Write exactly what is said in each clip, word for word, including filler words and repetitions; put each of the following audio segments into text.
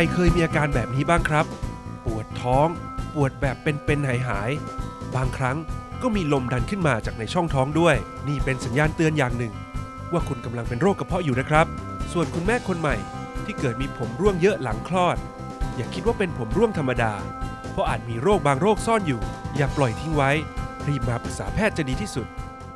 เคยมีอาการแบบนี้บ้างครับปวดท้องปวดแบบเป็นๆหายๆบางครั้งก็มีลมดันขึ้นมาจากในช่องท้องด้วยนี่เป็นสัญญาณเตือนอย่างหนึ่งว่าคุณกำลังเป็นโรคกระเพาะอยู่นะครับส่วนคุณแม่คนใหม่ที่เกิดมีผมร่วงเยอะหลังคลอดอย่าคิดว่าเป็นผมร่วงธรรมดาเพราะอาจมีโรคบางโรคซ่อนอยู่อย่าปล่อยทิ้งไว้รีบมาปรึกษาแพทย์จะดีที่สุด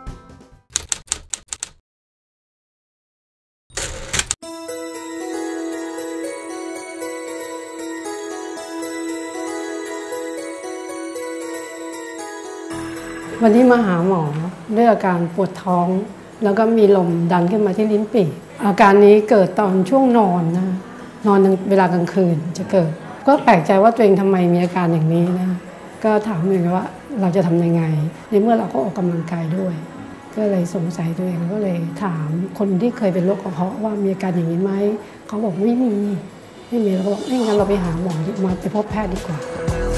วันนี้มาหาหมอด้วยอาการปวดท้องแล้วก็มีลมดันขึ้นมาที่ลิ้นปี่อาการนี้เกิดตอนช่วงนอนนะนอนเวลากลางคืนจะเกิดก็แปลกใจว่าตัวเองทำไมมีอาการอย่างนี้นะก็ถามตัวเองว่าเราจะทำยังไงในเมื่อเราก็ออกกำลังกายด้วยก็เลยสงสัยตัวเองก็เลยถามคนที่เคยเป็นโรคกระเพาะว่ามีอาการอย่างนี้ไหมเขาบอกไม่มีไม่มีเราก็บอกเอ้ยงั้นเราไปหาหมอมาไปพบแพทย์ดีกว่า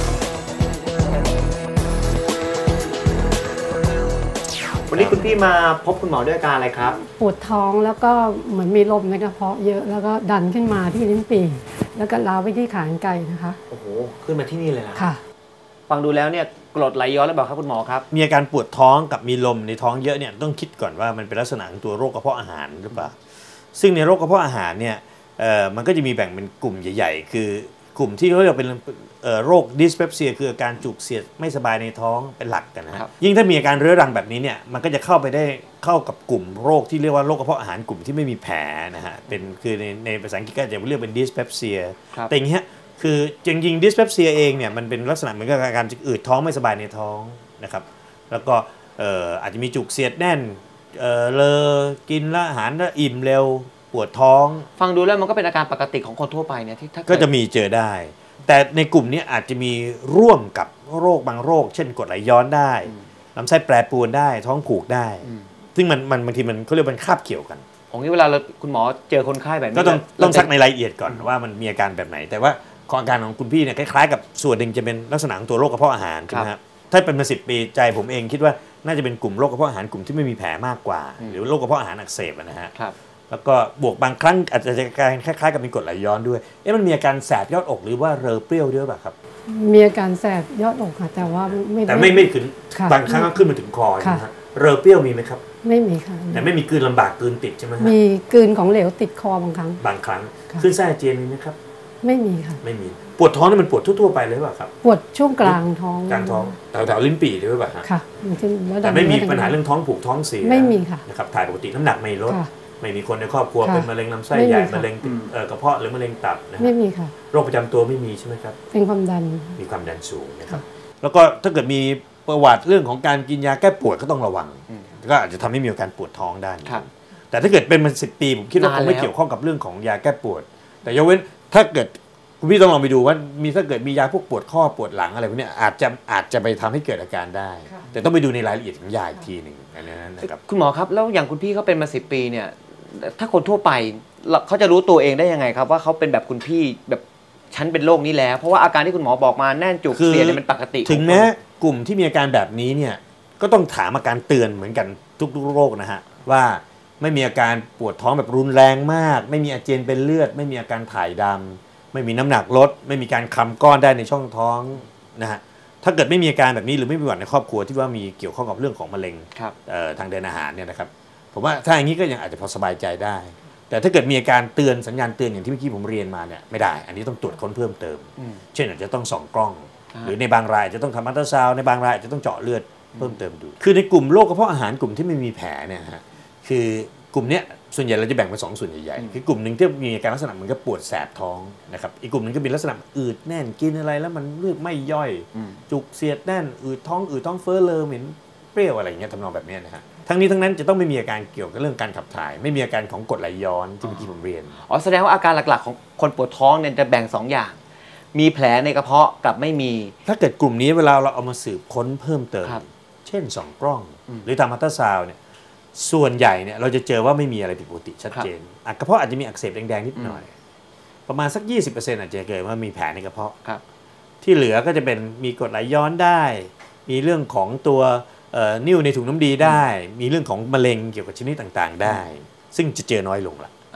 วันนี้คุณพี่มาพบคุณหมอด้วยอาการอะไรครับปวดท้องแล้วก็เหมือนมีลมในกระเพาะเยอะแล้วก็ดันขึ้นมาที่ลิ้นปี่แล้วก็ล้าวไปที่ขากรรไกรนะคะโอ้โหขึ้นมาที่นี่เลยนะค่ะฟังดูแล้วเนี่ยกรดไหลย้อนหรือเปล่าครับคุณหมอครับมีอาการปวดท้องกับมีลมในท้องเยอะเนี่ยต้องคิดก่อนว่ามันเป็นลักษณะของตัวโรคกระเพาะอาหารหรือเปล่าซึ่งในโรคกระเพาะอาหารเนี่ยเอ่อมันก็จะมีแบ่งเป็นกลุ่มใหญ่ๆคือกลุ่มที่เขาเรียกเป็นโรคดิสเปปเซียคืออาการจุกเสียดไม่สบายในท้องเป็นหลักกันนะครับยิ่งถ้ามีอาการเรื้อรังแบบนี้เนี่ยมันก็จะเข้าไปได้เข้ากับกลุ่มโรคที่เรียกว่าโรคกระเพาะอาหารกลุ่มที่ไม่มีแผลนะฮะเป็นคือในในภาษาอังกฤษก็จะเรียกเป็นดิสเปปเซียแต่อย่างเงี้ยคือจริงๆดิสเปปเซียเองเนี่ยมันเป็นลักษณะเหมือนกับอาการอืดท้องไม่สบายในท้องนะครับแล้วก็อาจจะมีจุกเสียดแน่นเออเลอกินแล้วอาหารแล้วอิ่มเร็วปวดท้องฟังดูแล้วมันก็เป็นอาการปกติของคนทั่วไปเนี่ยที่ก็จะมีเจอได้แต่ในกลุ่มนี้อาจจะมีร่วมกับโรคบางโรคเช่นกรดไหลย้อนได้ลำไส้แปรปรวนได้ท้องผูกได้ซึ่งมันมันบางทีมันเขาเรียกมันคาบเกี่ยวกันของนี้เวลาเราคุณหมอเจอคนไข้แบบนี้ก็ต้องต้องซักในรายละเอียดก่อนว่ามันมีอาการแบบไหนแต่ว่าอาการของคุณพี่เนี่ยคล้ายๆกับส่วนหนึ่งจะเป็นลักษณะของตัวโรคกระเพาะอาหารใช่ไหมครับถ้าเป็นมาสิบปีใจผมเองคิดว่าน่าจะเป็นกลุ่มโรคกระเพาะอาหารกลุ่มที่ไม่มีแผลมากกว่าหรือโรคกระเพาะอาหารอักเสบนะฮะแล้วก็บวกบางครั้งอาจจะการคล้ายๆกับมีกรดไหลย้อนด้วยเอ๊ะมันมีอาการแสบยอดอกหรือว่าเรอเปรี้ยวด้วยป่ะครับมีอาการแสบยอดอกค่ะแต่ว่าไม่แต่ไม่ไม่ถึงบางครั้งก็ขึ้นมาถึงคอนะฮะเรอเปรี้ยวมีไหมครับไม่มีค่ะแต่ไม่มีกลืนลำบากกลืนติดใช่ไหมมีกลืนของเหลวติดคอบางครั้งบางครั้งขึ้นไส้อาเจียนมีไหมครับไม่มีค่ะไม่มีปวดท้องนี่มันปวดทั่วๆไปเลยป่ะครับปวดช่วงกลางท้องกลางท้องแถวๆลิ้นปี่ด้วยป่ะค่ะแต่ไม่มีปัญหาเรื่องท้องผูกท้องเสียไม่มีค่ะนะครับถ่ายปกติน้ำหนักไม่ลดไม่มีคนในครอบครัวเป็นมะเร็งลำไส้ใหญ่มะเร็งกระเพาะหรือมะเร็งตับนะไม่มีค่ะโรคประจำตัวไม่มีใช่ไหมครับเป็นความดันมีความดันสูงนะครับแล้วก็ถ้าเกิดมีประวัติเรื่องของการกินยาแก้ปวดก็ต้องระวังก็อาจจะทำให้มีอาการปวดท้องได้แต่ถ้าเกิดเป็นมาสิบปีผมคิดว่าคงไม่เกี่ยวข้องกับเรื่องของยาแก้ปวดแต่ยกเว้นถ้าเกิดคุณพี่ต้องลองไปดูว่ามีถ้าเกิดมียาพวกปวดข้อปวดหลังอะไรพวกนี้อาจจะอาจจะไปทำให้เกิดอาการได้แต่ต้องไปดูในรายละเอียดของยาอีกทีหนึ่งอันนั้นนะครับคุณหมอครับแล้วอย่างคุณพี่เขาเป็นมาสิบปีเนี่ยถ้าคนทั่วไปเขาจะรู้ตัวเองได้ยังไงครับว่าเขาเป็นแบบคุณพี่แบบฉันเป็นโรคนี้แล้วเพราะว่าอาการที่คุณหมอบอกมาแน่นจุกเสียดเนี่ยมันปกติถึงแม้กลุ่มที่มีอาการแบบนี้เนี่ยก็ต้องถามอาการเตือนเหมือนกันทุกๆโรคนะฮะว่าไม่มีอาการปวดท้องแบบรุนแรงมากไม่มีอาเจียนเป็นเลือดไม่มีอาการถ่ายดำไม่มีน้ำหนักลดไม่มีการคำก้อนได้ในช่องท้องนะฮะถ้าเกิดไม่มีอาการแบบนี้หรือไม่มีประวัติในครอบครัวที่ว่ามีเกี่ยวข้องกับเรื่องของมะเร็งทางเดินอาหารเนี่ยนะครับผมว่าถ้าอย่างนี้ก็ยังอาจจะพอสบายใจได้แต่ถ้าเกิดมีอาการเตือนสัญญาณเตือนอย่างที่เมื่อกี้ผมเรียนมาเนี่ยไม่ได้อันนี้ต้องตรวจค้นเพิ่มเติมเช่นอาจจะต้องส่องกล้องหรือในบางรายจะต้องทำอัลตราซาวด์ในบางรายจะต้องเจาะเลือดเพิ่มเติมดูคือในกลุ่มโรคกระเพาะอาหารกลุ่มที่ไม่มีแผลเนี่ยฮะคือกลุ่มเนี้ยส่วนใหญ่เราจะแบ่งเป็นสองส่วนใหญ่ๆคือกลุ่มหนึ่งที่มีอาการลักษณะเหมือนกับปวดแสบท้องนะครับอีกกลุ่มนึงก็เป็นลักษณะอืดแน่นกินอะไรแล้วมันเลือดไม่ย่อยจุกเสียดแน่นอืดท้องอืดท้องเฟ้อเลอเหม็นเปรี้ยวอะไรอย่างเงี้ยทำนองแบบนี้นะฮะทั้งนี้ทั้งนั้นจะต้องไม่มีอาการเกี่ยวกับเรื่องการขับถ่ายไม่มีอาการของกรดไหลย้อนที่เมื่อกี้ผมเรียนอ๋อแสดงว่าอาการหลักๆของคนปวดท้องเนี่ยจะแบ่งสองอย่างมีแผลในกระเพาะกับไม่มีถ้าเกิดกลุ่มนี้เวลาเราเอามาสืบค้นเพิ่มเติมเช่นส่องกล้องหรือทำอัลตราซาวด์เนี่ยส่วนใหญ่เนี่ยเราจะเจอว่าไม่มีอะไรผิดปกติชัดเจนกระเพาะอาจจะมีอักเสบแดงๆนิดหน่อยประมาณสัก ยี่สิบเปอร์เซ็นต์ อาจจะเกิดว่ามีแผลในกระเพาะที่เหลือก็จะเป็นมีกรดไหลย้อนได้มีเรื่องของตัวนิ่วในถุงน้ำดีได้มีเรื่องของมะเร็งเกี่ยวกับชนิดต่างๆได้ซึ่งจะเจอน้อยลงละ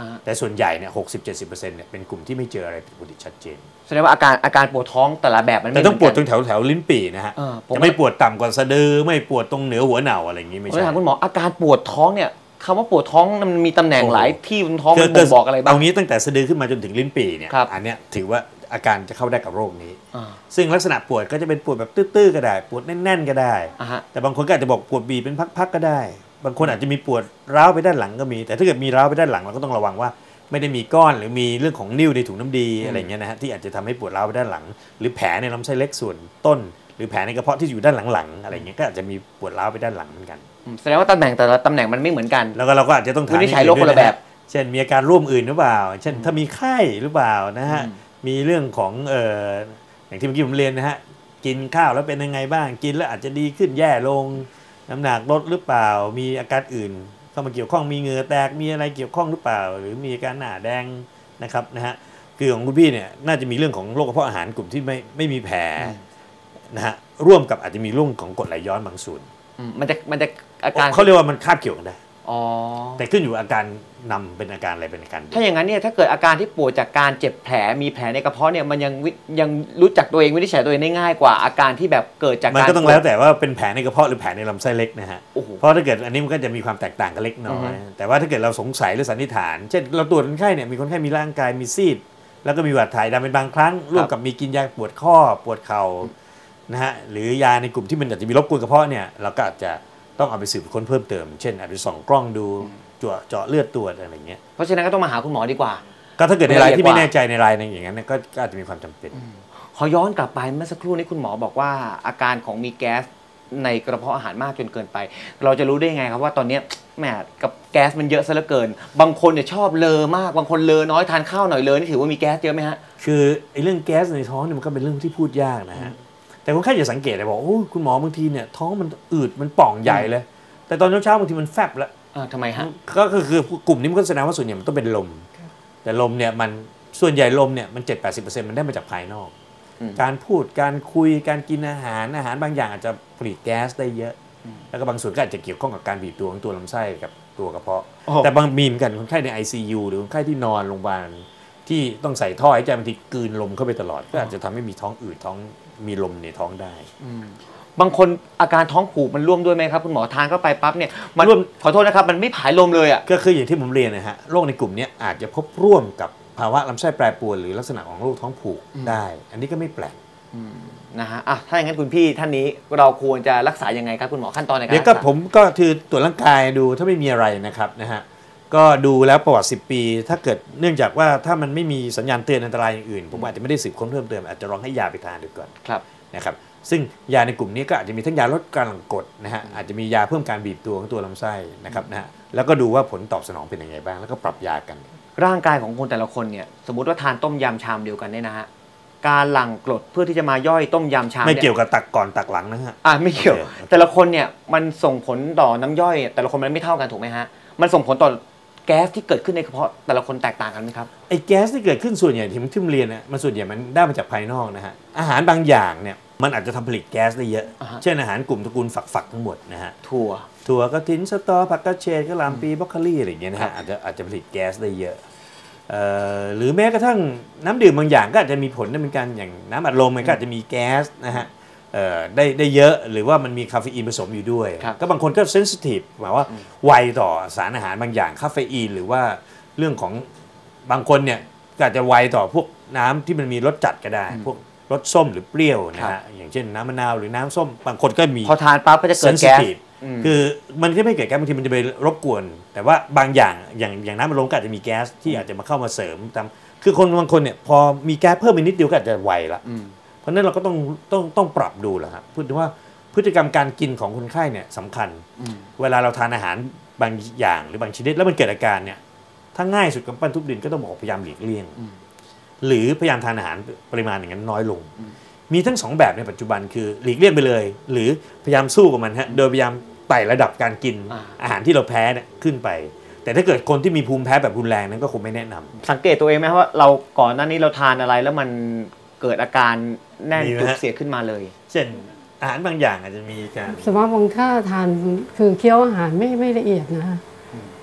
แต่ส่วนใหญ่เนี่ยหกสิบเจ็ดสิบเปอร์เซ็นต์เนี่ยเป็นกลุ่มที่ไม่เจออะไรผิดปกติชัดเจนแสดงว่าอาการอาการปวดท้องแต่ละแบบมันไม่แต่ต้องปวดตรงแถวแถวลิ้นปี่นะฮะจะไม่ปวดต่ำกว่าสะดือไม่ปวดตรงเหนือหัวเหน่าอะไรอย่างนี้ไม่ใช่ถามคุณหมออาการปวดท้องเนี่ยคำว่าปวดท้องมันมีตำแหน่งหลายที่บนท้องมันบ่งบอกอะไรบ้างตรงนี้ตั้งแต่สะดือขึ้นมาจนถึงลิ้นปี่เนี่ยอันเนี้ยถือว่าอาการจะเข้าได้กับโรคนี้ซึ่งลักษณะปวดก็จะเป็นปวดแบบตื้อๆก็ได้ปวดแน่นๆก็ได้แต่บางคนก็อาจจะบอกปวดบีบเป็นพักๆก็ได้บางคนอาจจะมีปวดร้าวไปด้านหลังก็มีแต่ถ้าเกิดมีร้าวไปด้านหลังเราก็ต้องระวังว่าไม่ได้มีก้อนหรือมีเรื่องของนิ่วในถุงน้ำดีอะไรเงี้ยนะฮะที่อาจจะทำให้ปวดร้าวไปด้านหลังหรือแผลในลำไส้เล็กส่วนต้นหรือแผลในกระเพาะที่อยู่ด้านหลังๆอะไรเงี้ยก็อาจจะมีปวดร้าวไปด้านหลังเหมือนกันแสดงว่าตำแหน่งแต่ละตำแหน่งมันไม่เหมือนกันแล้วก็เราก็อาจจะต้องถามวินิจฉัยโรคคนละแบบเช่นมีอาการร่วมอื่นหรือเปล่าเช่นถ้ามีไข้หรือเปล่านะฮะมีเรื่องของเอ่ออย่างที่เมื่อกี้ผมเรียนนะฮะกินข้าวแล้วเป็นยังไงบ้างกินแล้วอาจจะดีขึ้นแย่ลงน้ำหนักลดหรือเปล่ามีอาการอื่นเข้ามาเกี่ยวข้องมีเหงื่อแตกมีอะไรเกี่ยวข้องหรือเปล่าหรือมีอาการหน้าแดงนะครับนะฮะคือของคุณพี่เนี่ยน่าจะมีเรื่องของโรคกระเพาะอาหารกลุ่มที่ไม่ไม่มีแผลนะฮะร่วมกับอาจจะมีเรื่องของกรดไหลย้อนบางส่วนมันจะมันจะอาการเขาเรียกว่ามันคาบเกี่ยวกันได้อ๋อแต่ขึ้นอยู่อาการนำเป็นอาการอะไรเป็นอาการถ้าอย่างนั้นเนี่ยถ้าเกิดอาการที่ปวดจากการเจ็บแผลมีแผลในกระเพาะเนี่ยมันยังยังรู้จักตัวเองวินิจฉัยตัวเองได้ง่ายกว่าอาการที่แบบเกิดจากการมันก็ต้องแล้วแต่ว่าเป็นแผลในกระเพาะหรือแผลในลำไส้เล็กนะฮะเพราะถ้าเกิดอันนี้มันก็จะมีความแตกต่างกันเล็กน้อยแต่ว่าถ้าเกิดเราสงสัยหรือสันนิษฐานเช่นเราตรวจคนไข้เนี่ยมีคนไข้มีร่างกายมีซีดแล้วก็มีหวัดถ่ายดำเป็นบางครั้งร่วมกับมีกินยาปวดข้อปวดเข่านะฮะหรือยาในกลุ่มที่มันอาจจะมีรบกวนกระเพาะเนี่ยเราก็อาจจะต้องเอาไปสืบค้นเพิ่มเติมเช่นอาจจะส่องกล้องดูเจาะเจาะเลือดตรวจอะไรเงี้ยเพราะฉะนั้นก็ต้องมาหาคุณหมอดีกว่าก็ถ้าเกิดในรายที่ไม่แน่ใจในรายนึงอย่างนั้นก็อาจจะมีความจำเป็นขอย้อนกลับไปเมื่อสักครู่นี้คุณหมอบอกว่าอาการของมีแก๊สในกระเพาะอาหารมากจนเกินไปเราจะรู้ได้ไงครับว่าตอนนี้แหมกับแก๊สมันเยอะซะเหลือเกินบางคนเนี่ยชอบเลอมากบางคนเลอน้อยทานข้าวหน่อยเลอนี่ถือว่ามีแก๊สเยอะไหมฮะคือไอ้เรื่องแก๊สในท้องเนี่ยมันก็เป็นเรื่องที่พูดยากนะฮะแต่คนไข้อย่าสังเกตเลยบอกโอ้คุณหมอบางทีเนี่ยท้องมันอืดมันป่องใหญ่เลยแต่ตอนเช้าๆบางทีมันแฟบแล้วทำไมฮะก็คือกลุ่มนี้มันก็แสดงว่าส่วนใหญ่มันต้องเป็นลมแต่ลมเนี่ยมันส่วนใหญ่ลมเนี่ยมัน เจ็ดถึงแปดสิบเปอร์เซ็นต์ มันได้มาจากภายนอกการพูดการคุยการกินอาหารอาหารบางอย่างอาจจะผลิตแก๊สได้เยอะแล้วก็บางส่วนก็อาจจะเกี่ยวข้องกับการบีบตัวของตัวลำไส้กับตัวกระเพาะแต่บางมีเหมือนกันคนไข้ใน ไอ ซี ยู หรือคนไข้ที่นอนโรงพยาบาลที่ต้องใส่ท่อหายใจบางทีกลืนลมเข้าไปตลอดก็อาจจะทำให้มีท้องอืดท้องมีลมในท้องได้บางคนอาการท้องผูกมันร่วมด้วยไหมครับคุณหมอทานเข้าไปปั๊บเนี่ยมันร่วมขอโทษนะครับมันไม่ผายลมเลยอ่ะก็คืออย่างที่ผมเรียนนะฮะโรคในกลุ่มนี้อาจจะพบร่วมกับภาวะลำไส้แปรปรวนหรือลักษณะของโรคท้องผูกได้อันนี้ก็ไม่แปลกนะฮะอ่ะถ้าอย่างนั้นคุณพี่ท่านนี้เราควรจะรักษายังไงครับคุณหมอขั้นตอนในการเดี๋ยวก็ผมก็คือตรวจร่างกายดูถ้าไม่มีอะไรนะครับนะฮะก็ดูแล้วประวัติสิบปีถ้าเกิดเนื่องจากว่าถ้ามันไม่มีสัญญาณเตือนอันตรายอย่างอื่นผมอาจจะไม่ได้สืบค้นเพิ่มเติมอาจจะลองให้ยาไปทานดูก่อนครับนะครับซึ่งยาในกลุ่มนี้ก็อาจจะมีทั้งยาลดการหลั่งกรดนะฮะอาจจะมียาเพิ่มการบีบตัวของตัวลำไส้นะครับนะฮะแล้วก็ดูว่าผลตอบสนองเป็นยังไงบ้างแล้วก็ปรับยากันร่างกายของคนแต่ละคนเนี่ยสมมุติว่าทานต้มยำชามเดียวกันเนี่ยนะฮะการหลั่งกรดเพื่อที่จะมาย่อยต้มยำชามไม่เกี่ยวกับตักก่อนตักหลังนะฮะอ่าไม่เกี่ยวแต่ละคนเนี่ยมันส่งผลต่อน้ำย่อยแต่ละคนมันไม่เท่ากันถูกไหมฮะมันส่งผลต่อแก๊สที่เกิดขึ้นในกระเพาะแต่ละคนแตกต่างกันไหมครับไอ้แก๊สที่เกิดขึ้นส่วนใหญ่ที่ผมที่เรียนเนี่ยมันส่วนใหญ่มันได้มาจากภายนอกนะฮะอาหารบางอย่างเนี่ยมันอาจจะทำผลิตแก๊สได้เยอะเช่นอาหารกลุ่มตระกูลฝักๆทั้งหมดนะฮะถั่วถั่วกระถินสตอผักกระเฉดกระหล่ำปีบรอกโคลีอะไรอย่างเงี้ยนะฮะอาจจะอาจจะผลิตแก๊สได้เยอะหรือแม้กระทั่งน้ำดื่มบางอย่างก็อาจจะมีผลได้เหมือนกันอย่างน้ำอัดลมมันก็อาจจะมีแก๊สนะฮะได้ได้เยอะหรือว่ามันมีคาเฟอีนผสมอยู่ด้วยก็บางคนก็เซนซิทีฟหมายว่าไวต่อสารอาหารบางอย่างคาเฟอีนหรือว่าเรื่องของบางคนเนี่ยก็อาจจะไวต่อพวกน้ำที่มันมีรสจัดก็ได้พวกรสส้มหรือเปรี้ยวนะฮะอย่างเช่นน้ำมะนาวหรือน้ำส้มบางคนก็มีพอทานปั๊บก็จะเกิดแก๊สคือมันก็ไม่เกิดแก๊สบางทีมันจะไปรบกวนแต่ว่าบางอย่างอย่างอย่างน้ำมันลมก็อาจจะมีแก๊สที่อาจจะมาเข้ามาเสริมตามคือคนบางคนเนี่ยพอมีแก๊สเพิ่มไปนิดเดียวก็อาจจะไวละเพราะนั้นเราก็ต้องต้องต้องปรับดูแหละครับพูดถึงว่าพฤติกรรมการกินของคนไข้เนี่ยสำคัญเวลาเราทานอาหารบางอย่างหรือบางชนิดแล้วมันเกิดอาการเนี่ยถ้าง่ายสุดกับปั้นทุบดินก็ต้องบอกพยายามหลีกเลี่ยงหรือพยายามทานอาหารปริมาณอย่างนั้นน้อยลงมีทั้งสองแบบในปัจจุบันคือหลีกเลี่ยงไปเลยหรือพยายามสู้กับมันฮะโดยพยายามไต่ระดับการกินอาหารที่เราแพ้เนี่ยขึ้นไปแต่ถ้าเกิดคนที่มีภูมิแพ้แบบรุนแรงนั้นก็คงไม่แนะนำสังเกตตัวเองไหมว่าเราก่อนหน้านี้เราทานอะไรแล้วมันเกิดอาการแน่นจุกเสียขึ้นมาเลยเช่นอาหารบางอย่างอาจจะมีการสมมติบางท่าทานคือเคี้ยวอาหารไม่ไม่ละเอียดนะฮะ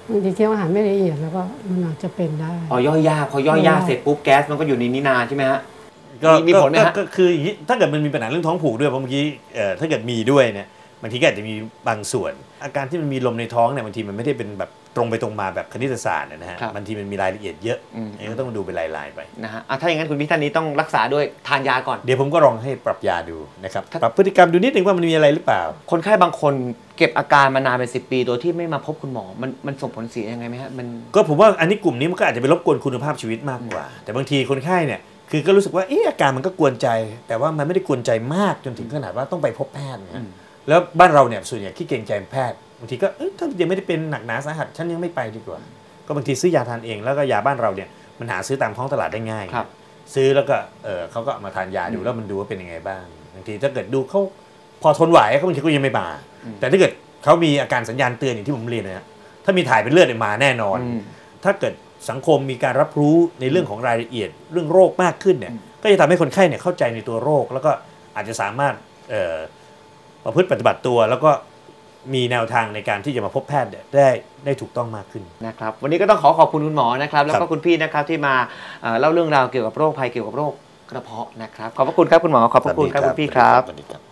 บางทีเคี้ยวอาหารไม่ละเอียดแล้วก็มันอาจจะเป็นได้อ๋อย่อยยากพอย่อยยากเสร็จปุ๊บแก๊สมันก็อยู่ในนี้นานใช่ไหมฮะก็มีผลไหมฮะก็คืออย่างนี้ถ้าเกิดมันมีปัญหาเรื่องท้องผูกด้วยเพราะเมื่อกี้เอ่อถ้าเกิดมีด้วยเนี่ยบางทีก็อาจจะมีบางส่วน อาการที่มันมีลมในท้องเนี่ยบางทีมันไม่ได้เป็นแบบตรงไปตรงมาแบบคณิตศาสตร์นะฮะครับบางทีมันมีรายละเอียดเยอะอืมอันนี้ก็ต้องดูเป็นรายๆไปนะฮะอ่ะถ้าอย่างนั้นคุณพี่ท่านนี้ต้องรักษาด้วยทานยาก่อนเดี๋ยวผมก็ลองให้ปรับยาดูนะครับครับปรับพฤติกรรมดูนิดนึงว่ามันมีอะไรหรือเปล่าคนไข้บางคนเก็บอาการมานานเป็นสิบปีโดยที่ไม่มาพบคุณหมอมันมันส่งผลเสียยังไงไหมฮะมันก็ผมว่าอันนี้กลุ่มนี้มันก็อาจจะไปรบกวนคุณภาพชีวิตมากกว่า แต่บางทีคนไข้เนี่ยคือก็รู้สึกว่าเอออาการมันก็กวนใจ แต่ว่ามันไม่ได้กวนใจมากจนถึงขนาดว่าต้องไปพบแพทย์นะแล้วบ้านเราเนี่ยส่วนใหญ่ขี้เกรงใจแพทย์บางทีก็เออถ้ายังไม่ได้เป็นหนักหนาสาหัสฉันยังไม่ไปดีกว่าก็บางทีซื้อยาทานเองแล้วก็ยาบ้านเราเนี่ยมันหาซื้อตามท้องตลาดได้ง่ายครับซื้อแล้วก็เออเขาก็เอามาทานยาดูแล้วมันดูว่าเป็นยังไงบ้างบางทีถ้าเกิดดูเขาพอทนไหวเขาบางทีก็ยังไม่มาแต่ถ้าเกิดเขามีอาการสัญญาณเตือนอย่างที่ผมเรียนนะถ้ามีถ่ายเป็นเลือดเนี่ยมาแน่นอนอืมถ้าเกิดสังคมมีการรับรู้ในเรื่องของรายละเอียดเรื่องโรคมากขึ้นเนี่ยก็จะทำให้คนไข้เนี่ยเข้าใจในตัวโรค แล้วก็อาจจะสามารถเอ่อประพฤติปฏิบัติตัวแล้วก็มีแนวทางในการที่จะมาพบแพทย์ได้ได้ถูกต้องมากขึ้นนะครับวันนี้ก็ต้องขอขอบคุณคุณหมอนะครับแล้วครัก็บคุณพี่นะครับที่มาเอ่อเล่าเรื่องราวเกี่ยวกับโรคภัยเกี่ยวกับโรคกระเพาะนะครับขอบพระคุณครับคุณหมอขอบพระคุณครับคุณพี่ครับสวัสดีครับ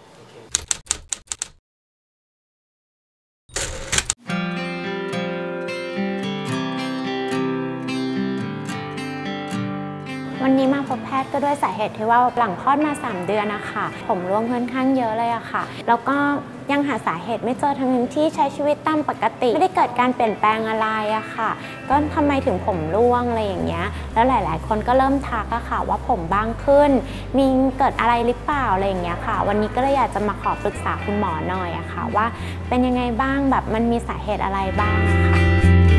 วันนี้มาพบแพทย์ก็ด้วยสาเหตุที่ว่าหลังคลอดมาสามเดือนนะคะผมร่วงค่อนข้างเยอะเลยอะค่ะแล้วก็ยังหาสาเหตุไม่เจอทั้งที่ใช้ชีวิตตามปกติไม่ได้เกิดการเปลี่ยนแปลงอะไรอะค่ะก็ทำไมถึงผมร่วงอะไรอย่างเงี้ยแล้วหลายๆคนก็เริ่มทักอะค่ะว่าผมบางขึ้นมีเกิดอะไรหรือเปล่าอะไรอย่างเงี้ยค่ะวันนี้ก็เลยอยากจะมาขอปรึกษาคุณหมอหน่อยอะค่ะว่าเป็นยังไงบ้างแบบมันมีสาเหตุอะไรบ้างอะค่ะ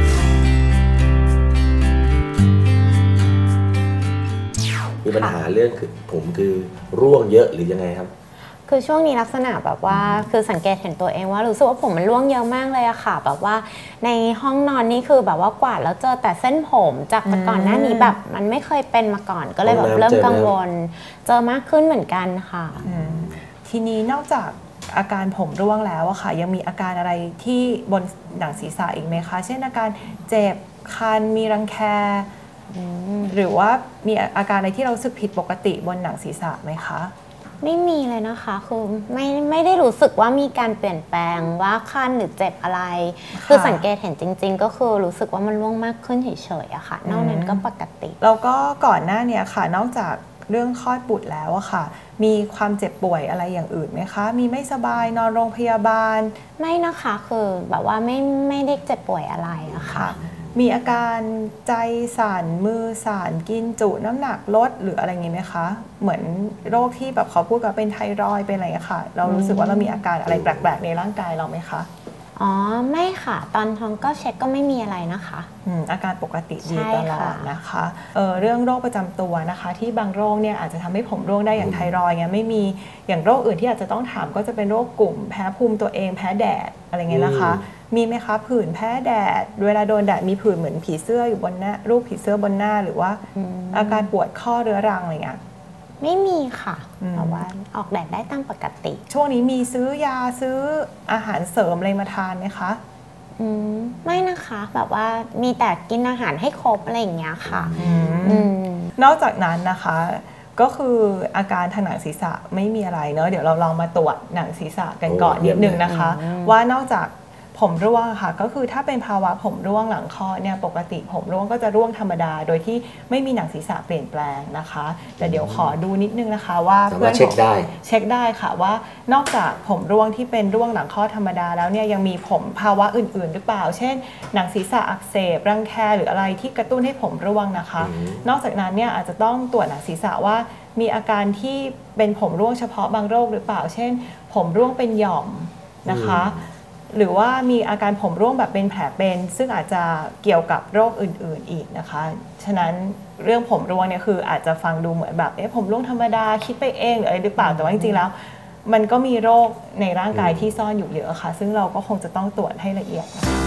มีปัญหาเรื่องคือผมคือร่วงเยอะหรือยังไงครับคือช่วงนี้ลักษณะแบบว่าคือสังเกตเห็นตัวเองว่ารู้สึกว่าผมมันร่วงเยอะมากเลยอะค่ะแบบว่าในห้องนอนนี่คือแบบว่ากวาดแล้วเจอแต่เส้นผมจากแต่ก่อนหน้านี้แบบมันไม่เคยเป็นมาก่อนก็เลยแบบเริ่มกังวลเจอมากขึ้นเหมือนกันค่ะทีนี้นอกจากอาการผมร่วงแล้วอะค่ะยังมีอาการอะไรที่บนหนังศีรษะอีกไหมคะเช่นอาการเจ็บคันมีรังแคหรือว่ามีอาการอะไรที่เราสึกผิดปกติบนหนังศีรษะไหมคะไม่มีเลยนะคะคือไม่ไม่ได้รู้สึกว่ามีการเปลี่ยนแปลงว่าคันหรือเจ็บอะไรคือสังเกตเห็นจริงๆก็คือรู้สึกว่ามันร่วงมากขึ้นเฉยๆอะค่ะนอกนั้นก็ปกติแล้วก็ก่อนหน้านี้ค่ะนอกจากเรื่องคลอดบุตรแล้วอะค่ะมีความเจ็บป่วยอะไรอย่างอื่นไหมคะมีไม่สบายนอนโรงพยาบาลไม่นะคะคือแบบว่าไม่ไม่ได้เจ็บป่วยอะไรอะค่ะมีอาการใจสั่นมือสั่นกินจุน้ำหนักลดหรืออะไรอย่างนี้ไหมคะเหมือนโรคที่แบบเขาพูดกันเป็นไทรอยด์เป็นอะไรค่ะเรารู้สึกว่าเรามีอาการอะไรแปลกๆในร่างกายเราไหมคะอ๋อไม่ค่ะตอนท้องก็เช็คก็ไม่มีอะไรนะคะอืมอาการปกติดีตลอดนะคะเออเรื่องโรคประจำตัวนะคะที่บางโรคเนี่ยอาจจะทำให้ผมร่วงได้อย่างไทรอยด์เงี้ยไม่มีอย่างโรคอื่นที่อาจจะต้องถามก็จะเป็นโรคกลุ่มแพ้ภูมิตัวเองแพ้แดดอะไรเงี้ยนะคะมีไหมคะผื่นแพ้แดดเวลาโดนแดดมีผื่นเหมือนผีเสื้ออยู่บนหน้ารูปผีเสื้อบนหน้าหรือว่าอาการปวดข้อเรื้อรังอะไรเงี้ยไม่มีค่ะแต่ว่าออกแดดได้ตามปกติช่วงนี้มีซื้อยาซื้ออาหารเสริมอะไรมาทานไหมคะอืมไม่นะคะแบบว่ามีแต่กินอาหารให้ครบอะไรอย่างเงี้ยค่ะนอกจากนั้นนะคะก็คืออาการทางหนังศีรษะไม่มีอะไรเนอะเดี๋ยวเราลองมาตรวจหนังศีรษะกันก่อนนิดนึงนะคะว่านอกจากผมร่วงค่ะก็คือถ้าเป็นภาวะผมร่วงหลังคลอดเนี่ยปกติผมร่วงก็จะร่วงธรรมดาโดยที่ไม่มีหนังศีรษะเปลี่ยนแปลงนะคะแต่เดี๋ยวขอดูนิดนึงนะคะว่าเพื่อนเช็คได้เช็คได้ค่ะว่านอกจากผมร่วงที่เป็นร่วงหลังคลอดธรรมดาแล้วเนี่ยยังมีผมภาวะอื่นๆหรือเปล่าเช่นหนังศีรษะอักเสบรังแคหรืออะไรที่กระตุ้นให้ผมร่วงนะคะนอกจากนั้นเนี่ยอาจจะต้องตรวจหนังศีรษะว่ามีอาการที่เป็นผมร่วงเฉพาะบางโรคหรือเปล่าเช่นผมร่วงเป็นหย่อมนะคะหรือว่ามีอาการผมร่วงแบบเป็นแผลเป็นซึ่งอาจจะเกี่ยวกับโรคอื่นๆอีกนะคะฉะนั้นเรื่องผมร่วงเนี่ยคืออาจจะฟังดูเหมือนแบบเอ๊ะผมร่วงธรรมดาคิดไปเองหรืออะไรหรือเปล่าแต่ว่าจริงๆแล้วมันก็มีโรคในร่างกายที่ซ่อนอยู่เยอะค่ะซึ่งเราก็คงจะต้องตรวจให้ละเอียดนะคะ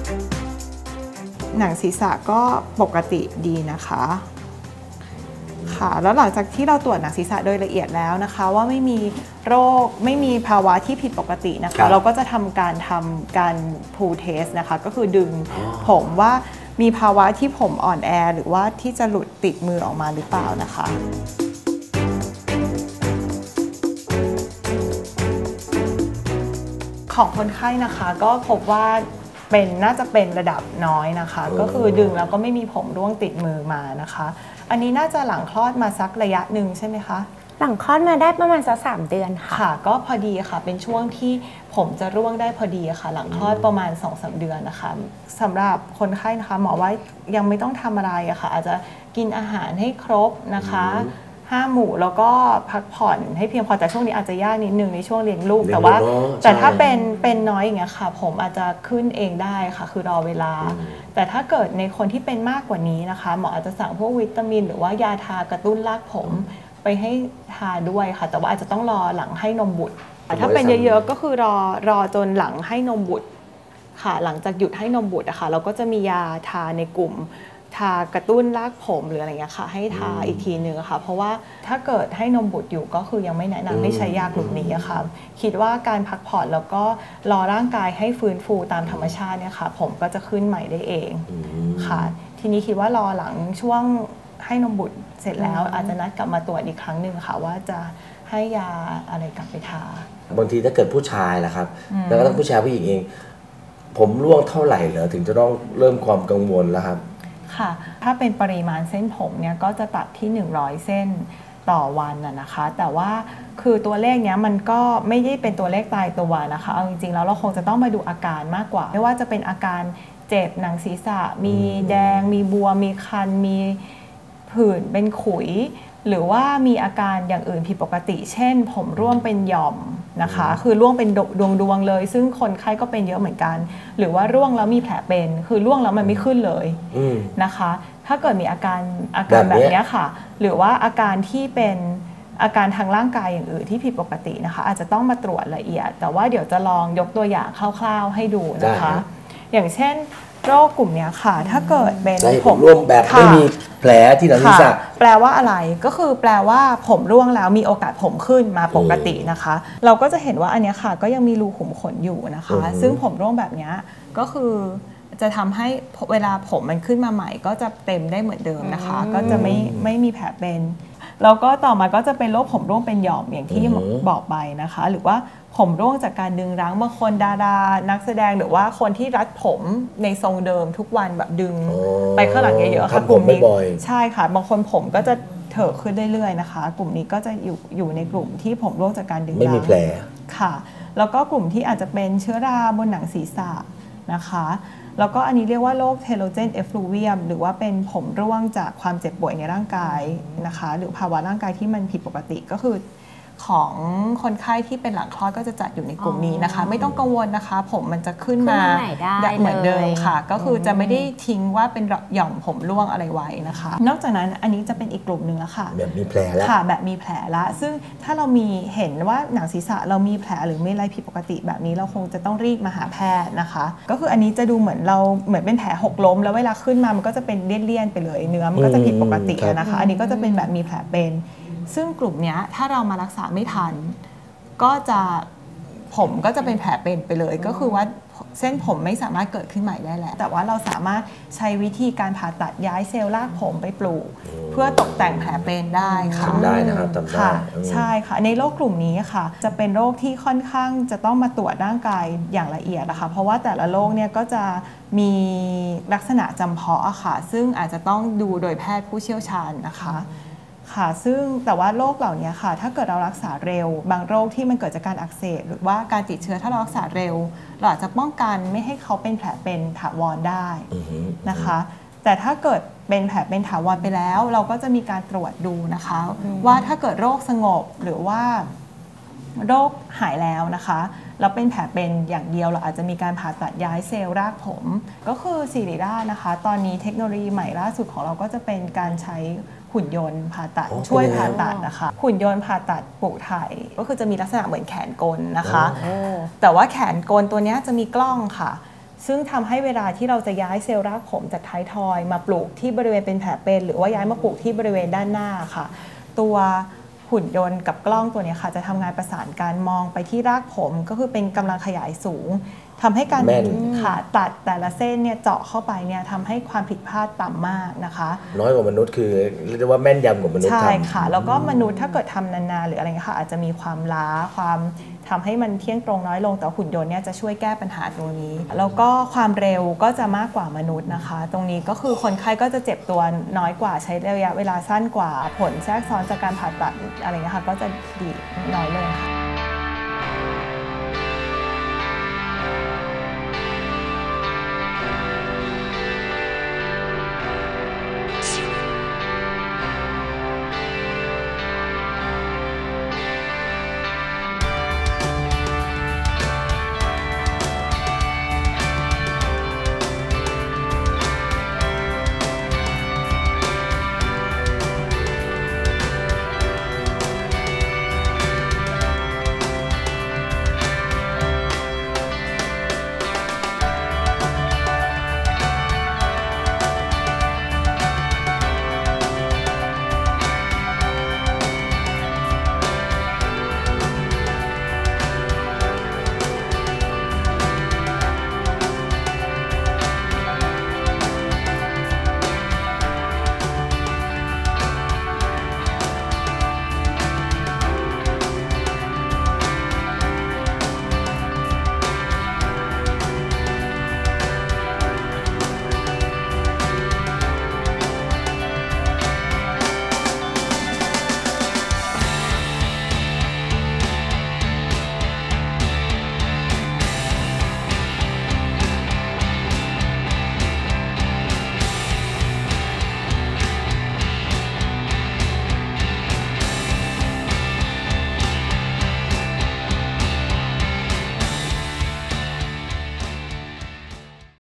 หนังศีรษะก็ปกติดีนะคะคค่ะแล้วหลังจากที่เราตรวจหนังศีรษะโดยละเอียดแล้วนะคะว่าไม่มีโรคไม่มีภาวะที่ผิดปกตินะคะเราก็จะทำการทำการ pull test นะคะก็คือดึงผมว่ามีภาวะที่ผมอ่อนแอหรือว่าที่จะหลุดติดมือออกมาหรือเปล่านะคะของคนไข้นะคะก็พบว่าเป็นน่าจะเป็นระดับน้อยนะคะก็คือดึงแล้วก็ไม่มีผมร่วงติดมือมานะคะอันนี้น่าจะหลังคลอดมาสักระยะหนึ่งใช่ไหมคะหลังคลอดมาได้ประมาณสักสามเดือนค่ะค่ะก็พอดีค่ะเป็นช่วงที่ผมจะร่วงได้พอดีค่ะหลังคลอดประมาณ สองถึงสาม เดือนนะคะสำหรับคนไข้นะคะหมอว่ายังไม่ต้องทำอะไรอะค่ะอาจจะกินอาหารให้ครบนะคะห้าหมู่แล้วก็พักผ่อนให้เพียงพอแต่ช่วงนี้อาจจะยากนิดนึงในช่วงเลี้ยงลูกแต่ว่าแต่ถ้าเป็นเป็นน้อยอย่างเงี้ยค่ะผมอาจจะขึ้นเองได้ค่ะคือรอเวลาแต่ถ้าเกิดในคนที่เป็นมากกว่านี้นะคะหมออาจจะสั่งพวกวิตามินหรือว่ายาทากระตุ้นรากผมไปให้ทาด้วยค่ะแต่ว่าอาจจะต้องรอหลังให้นมบุตรถ้าเป็นเยอะๆก็คือรอรอจนหลังให้นมบุตรค่ะหลังจากหยุดให้นมบุตรอะค่ะเราก็จะมียาทาในกลุ่มทากระตุ้นรากผมหรืออะไรเงี้ยค่ะให้ทาอีกทีนึงค่ะเพราะว่าถ้าเกิดให้นมบุตรอยู่ก็คือยังไม่แนะนำให้ใช้ยากลุ่มนี้ค่ะคิดว่าการพักผ่อนแล้วก็รอร่างกายให้ฟื้นฟูตามธรรมชาติเนี่ยค่ะผมก็จะขึ้นใหม่ได้เองค่ะทีนี้คิดว่ารอหลังช่วงให้นมบุตรเสร็จแล้วอาจจะนัดกลับมาตรวจอีกครั้งหนึ่งค่ะว่าจะให้ยาอะไรกลับไปทาบางทีถ้าเกิดผู้ชายล่ะครับแล้วก็ทั้งผู้ชายผู้หญิงเองผมร่วงเท่าไหร่เหรอถึงจะต้องเริ่มความกังวลแล้วครับค่ะถ้าเป็นปริมาณเส้นผมเนี่ยก็จะตัดที่หนึ่งร้อยเส้นต่อวันน่ะนะคะแต่ว่าคือตัวเลขเนี้ยมันก็ไม่ได้เป็นตัวเลขตายตัวนะคะเอาจริงๆแล้วเราคงจะต้องมาดูอาการมากกว่าไม่ว่าจะเป็นอาการเจ็บหนังศีรษะมีแดงมีบวมมีคันมีผื่นเป็นขุยหรือว่ามีอาการอย่างอื่นผิดปกติเช่นผมร่วงเป็นหย่อมนะคะคือร่วงเป็นดวงดวงเลยซึ่งคนไข้ก็เป็นเยอะเหมือนกันหรือว่าร่วงแล้วมีแผลเป็นคือร่วงแล้วมันไม่ขึ้นเลยนะคะถ้าเกิดมีอาการอาการแบบนี้ค่ะหรือว่าอาการที่เป็นอาการทางร่างกายอย่างอื่นที่ผิดปกตินะคะอาจจะต้องมาตรวจละเอียดแต่ว่าเดี๋ยวจะลองยกตัวอย่างคร่าวๆให้ดูนะคะอย่างเช่นโรคกลุ่มนี้ค่ะถ้าเกิดเป็นผมร่วงแบบไม่มีแผลที่หนังศีรษะแปลว่าอะไรก็คือแปลว่าผมร่วงแล้วมีโอกาสผมขึ้นมาปกตินะคะเราก็จะเห็นว่าอันนี้ค่ะก็ยังมีรูขุมขนอยู่นะคะซึ่งผมร่วงแบบนี้ก็คือจะทำให้เวลาผมมันขึ้นมาใหม่ก็จะเต็มได้เหมือนเดิมนะคะก็จะไม่ไม่มีแผลเป็นแล้วก็ต่อมาก็จะเป็นโรคผมร่วงเป็นหย่อมอย่างที่บอกไปนะคะหรือว่าผมร่วงจากการดึงรั้งบางคนดารานักแสดงหรือว่าคนที่รัดผมในทรงเดิมทุกวันแบบดึงไปข้างหลังเยอะๆค่ะกลุ่มนี้ใช่ค่ะบางคนผมก็จะเถอะขึ้นเรื่อยๆนะคะกลุ่มนี้ก็จะอยู่อยู่ในกลุ่มที่ผมร่วงจากการดึงรั้งไม่มีแผลค่ะแล้วก็กลุ่มที่อาจจะเป็นเชื้อราบนหนังศีรษะนะคะแล้วก็อันนี้เรียกว่าโรคเทโลเจนเอฟลูเวียมหรือว่าเป็นผมร่วงจากความเจ็บป่วยในร่างกายนะคะหรือภาวะร่างกายที่มันผิดปกติก็คือของคนไข้ที่เป็นหลังคลอดก็จะจัดอยู่ในกลุ่มนี้นะคะไม่ต้องกังวลนะคะผมมันจะขึ้นมาเหมือนเดิมค่ะก็คือจะไม่ได้ทิ้งว่าเป็นหย่อมผมร่วงอะไรไว้นะคะนอกจากนั้นอันนี้จะเป็นอีกกลุ่มหนึ่งแล้วค่ะแบบมีแผลแล้วค่ะแบบมีแผลละซึ่งถ้าเรามีเห็นว่าหนังศีรษะเรามีแผลหรือไม่อะไรผิดปกติแบบนี้เราคงจะต้องรีบมาหาแพทย์นะคะก็คืออันนี้จะดูเหมือนเราเหมือนเป็นแผลหกล้มแล้วเวลาขึ้นมามันก็จะเป็นเลี่ยนๆไปเลยเนื้อมันก็จะผิดปกตินะคะอันนี้ก็จะเป็นแบบมีแผลเป็นซึ่งกลุ่มนี้ถ้าเรามารักษาไม่ทันก็จะผมก็จะเป็นแผลเป็นไปเลยก็คือว่าเส้นผมไม่สามารถเกิดขึ้นใหม่ได้แล้วแต่ว่าเราสามารถใช้วิธีการผ่าตัดย้ายเซลล์รากผมไปปลูกเพื่อตกแต่งแผลเป็นได้ค่ะทำได้นะครับทำได้ใช่ค่ะในโรคกลุ่มนี้ค่ะจะเป็นโรคที่ค่อนข้างจะต้องมาตรวจร่างกายอย่างละเอียดนะคะเพราะว่าแต่ละโรคเนี่ยก็จะมีลักษณะจำเพาะค่ะซึ่งอาจจะต้องดูโดยแพทย์ผู้เชี่ยวชาญนะคะค่ะซึ่งแต่ว่าโรคเหล่านี้ค่ะถ้าเกิดเรารักษาเร็วบางโรคที่มันเกิดจากการอักเสบหรือว่าการติดเชื้อถ้าเรารักษาเร็วเราอาจจะป้องกันไม่ให้เขาเป็นแผลเป็นถาวรได้นะคะแต่ถ้าเกิดเป็นแผลเป็นถาวรไปแล้วเราก็จะมีการตรวจดูนะคะว่าถ้าเกิดโรคสงบหรือว่าโรคหายแล้วนะคะเราเป็นแผลเป็นอย่างเดียวเราอาจจะมีการผ่าตัดย้ายเซลล์รากผมก็คือศิริราชนะคะตอนนี้เทคโนโลยีใหม่ล่าสุดของเราก็จะเป็นการใช้หุ่นยนต์ผ่าตัดช่วยผ่าตัดนะคะหุ่นยนต์ผ่าตัดปลูกถ่ายก็คือจะมีลักษณะเหมือนแขนกลนะคะแต่ว่าแขนกลตัวนี้จะมีกล้องค่ะซึ่งทำให้เวลาที่เราจะย้ายเซลล์รากผมจากท้ายทอยมาปลูกที่บริเวณเป็นแผลเป็นหรือว่าย้ายมาปลูกที่บริเวณด้านหน้าค่ะตัวหุ่นยนต์กับกล้องตัวนี้ค่ะจะทำงานประสานการมองไปที่รากผมก็คือเป็นกำลังขยายสูงทำให้การขาตัดแต่ละเส้นเนี่ยเจาะเข้าไปเนี่ยทำให้ความผิดพลาดต่ำมากนะคะน้อยกว่ามนุษย์คือเรียกว่าแม่นยำกว่ามนุษย์ทำใช่ค่ะแล้วก็มนุษย์ถ้าเกิดทำนานๆหรืออะไรเงี้ยค่ะอาจจะมีความล้าความทำให้มันเที่ยงตรงน้อยลงแต่หุ่นยนต์เนี่ยจะช่วยแก้ปัญหาตรงนี้แล้วก็ความเร็วก็จะมากกว่ามนุษย์นะคะตรงนี้ก็คือคนไข้ก็จะเจ็บตัวน้อยกว่าใช้ระยะเวลาสั้นกว่าผลแทรกซ้อนจากการผ่าตัดอะไรเงี้ยค่ะก็จะดีน้อยลงค่ะ